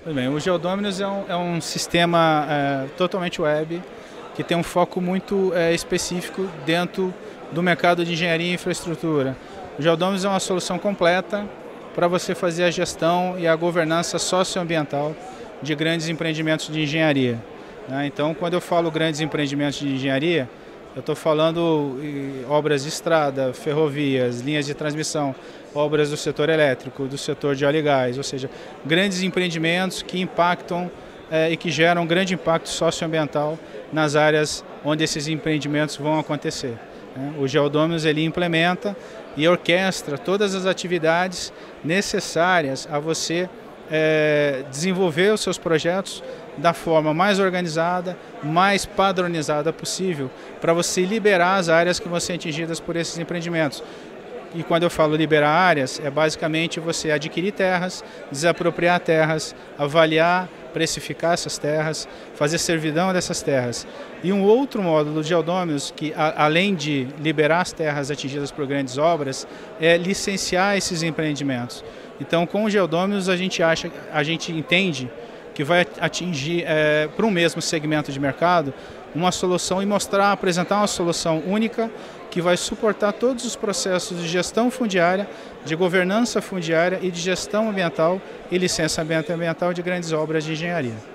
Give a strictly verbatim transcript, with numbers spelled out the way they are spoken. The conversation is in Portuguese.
Pois bem, o GeoDominus é um, é um sistema é, totalmente web que tem um foco muito é, específico dentro do mercado de engenharia e infraestrutura. O GeoDominus é uma solução completa para você fazer a gestão e a governança socioambiental de grandes empreendimentos de engenharia. Né? Então, quando eu falo grandes empreendimentos de engenharia, eu estou falando em obras de estrada, ferrovias, linhas de transmissão, obras do setor elétrico, do setor de óleo e gás, ou seja, grandes empreendimentos que impactam é, e que geram grande impacto socioambiental nas áreas onde esses empreendimentos vão acontecer. Né? O GeoDominus ele implementa e orquestra todas as atividades necessárias a você é, desenvolver os seus projetos da forma mais organizada, mais padronizada possível, para você liberar as áreas que vão ser atingidas por esses empreendimentos. E quando eu falo liberar áreas, é basicamente você adquirir terras, desapropriar terras, avaliar, precificar essas terras, fazer servidão dessas terras. E um outro módulo de GeoDominus, que a, além de liberar as terras atingidas por grandes obras, é licenciar esses empreendimentos. Então, com o GeoDominus, a gente acha, a gente entende que vai atingir é, para um mesmo segmento de mercado uma solução e mostrar, apresentar uma solução única que vai suportar todos os processos de gestão fundiária, de governança fundiária e de gestão ambiental e licença ambiental de grandes obras de engenharia.